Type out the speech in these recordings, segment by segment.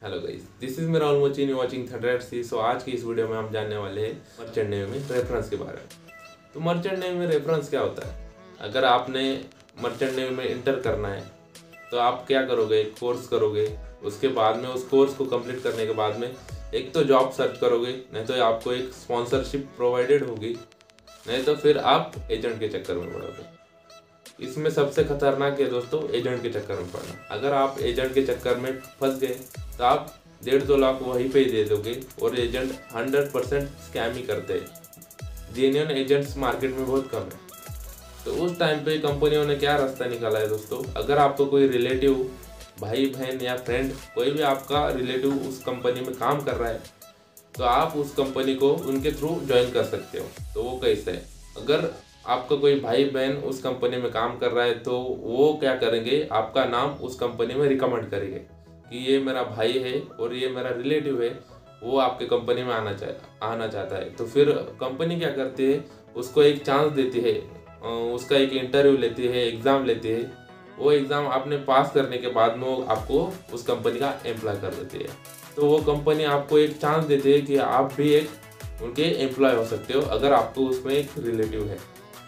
Hello guys, this is मेरा ऑलमोचिन watching thunder सी। सो आज की इस वीडियो में हम जानने वाले हैं मर्चेंट नेवी में रेफरेंस के बारे में। तो मर्चेंट नेवी में रेफरेंस क्या होता है? अगर आपने मर्चेंट नेवी में इंटर करना है तो आप क्या करोगे? एक कोर्स करोगे, उसके बाद में उस कोर्स को कंप्लीट करने के बाद में एक तो जॉब सर्च करोगे, नहीं तो आपको एक स्पॉन्सरशिप प्रोवाइडेड होगी, नहीं तो फिर आप एजेंट के चक्कर में पड़ोगे। इसमें सबसे खतरनाक है दोस्तों एजेंट के चक्कर में पड़ना। अगर आप एजेंट के चक्कर में फंस गए तो आप 1.5-2 लाख वहीं पे ही दे दोगे और एजेंट 100% स्कैम ही करते हैं। जेन्युइन एजेंट्स मार्केट में बहुत कम है। तो उस टाइम पे कंपनियों ने क्या रास्ता निकाला है दोस्तों? अगर आपको कोई रिलेटिव, भाई बहन या फ्रेंड, कोई भी आपका रिलेटिव उस कंपनी में काम कर रहा है तो आप उस कंपनी को उनके थ्रू ज्वाइन कर सकते हो। तो वो कैसे है? अगर आपका कोई भाई बहन उस कंपनी में काम कर रहा है तो वो क्या करेंगे, आपका नाम उस कंपनी में रिकमेंड करेंगे कि ये मेरा भाई है और ये मेरा रिलेटिव है, वो आपके कंपनी में आना चाहता है। तो फिर कंपनी क्या करती है, उसको एक चांस देती है, उसका एक इंटरव्यू लेती है, एग्ज़ाम लेती है। वो एग्ज़ाम आपने पास करने के बाद में वो आपको उस कंपनी का एम्प्लॉय कर देती है। तो वो कंपनी आपको एक चांस देती है कि आप भी एक उनके एम्प्लॉय हो सकते हो अगर आपको उसमें एक रिलेटिव है।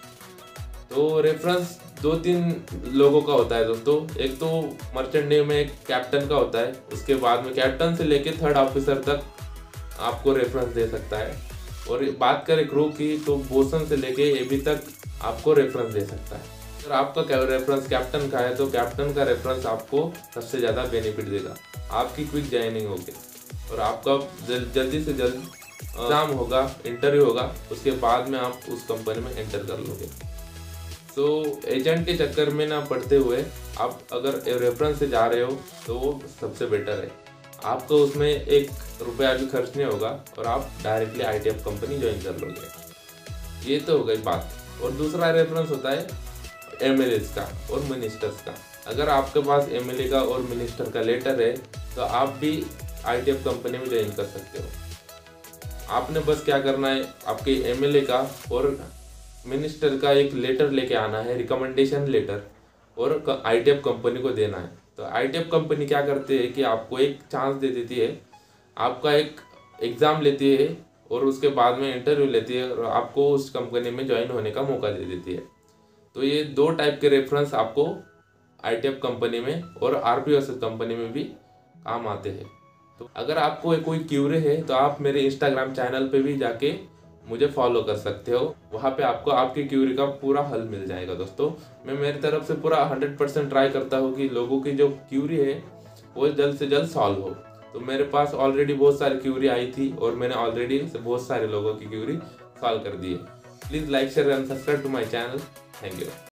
तो रेफरेंस 2-3 लोगों का होता है दोस्तों। एक तो मर्चेंट नेवी में एक कैप्टन का होता है, उसके बाद में कैप्टन से लेके 3rd ऑफिसर तक आपको रेफरेंस दे सकता है। और बात करें क्रू की तो बोसन से लेके एबी तक आपको रेफरेंस दे सकता है। अगर आपका रेफरेंस कैप्टन का है तो कैप्टन का रेफरेंस आपको सबसे ज़्यादा बेनिफिट देगा। आपकी क्विक ज्वाइनिंग होगी और आपका जल्दी से जल्द एग्जाम होगा, इंटरव्यू होगा, उसके बाद में आप उस कंपनी में एंटर कर लोगे। तो एजेंट के चक्कर में ना पड़ते हुए आप अगर रेफरेंस से जा रहे हो तो वो सबसे बेटर है। आपको उसमें 1 रुपया भी खर्च नहीं होगा और आप डायरेक्टली ITF कंपनी ज्वाइन कर लोगे। ये तो हो गई बात। और दूसरा रेफरेंस होता है MLAs का और मिनिस्टर्स का। अगर आपके पास MLA का और मिनिस्टर का लेटर है तो आप भी ITF कंपनी में ज्वाइन कर सकते हो। आपने बस क्या करना है, आपके MLA का और मिनिस्टर का एक लेटर लेके आना है, रिकमेंडेशन लेटर, और ITF कंपनी को देना है। तो ITF कंपनी क्या करती है कि आपको एक चांस दे देती है, आपका एक एग्ज़ाम लेती है और उसके बाद में इंटरव्यू लेती है और आपको उस कंपनी में ज्वाइन होने का मौका दे देती है। तो ये 2 टाइप के रेफरेंस आपको ITF कंपनी में और RPOS कंपनी में भी काम आते हैं। तो अगर आपको कोई क्यूरी है तो आप मेरे इंस्टाग्राम चैनल पे भी जाके मुझे फॉलो कर सकते हो। वहाँ पे आपको आपकी क्यूरी का पूरा हल मिल जाएगा दोस्तों। मैं मेरी तरफ से पूरा 100% ट्राई करता हूँ कि लोगों की जो क्यूरी है वो जल्द से जल्द सॉल्व हो। तो मेरे पास ऑलरेडी बहुत सारी क्यूरी आई थी और मैंने ऑलरेडी बहुत सारे लोगों की क्यूरी सॉल्व कर दी है। Please like, share and subscribe to my channel. Thank you.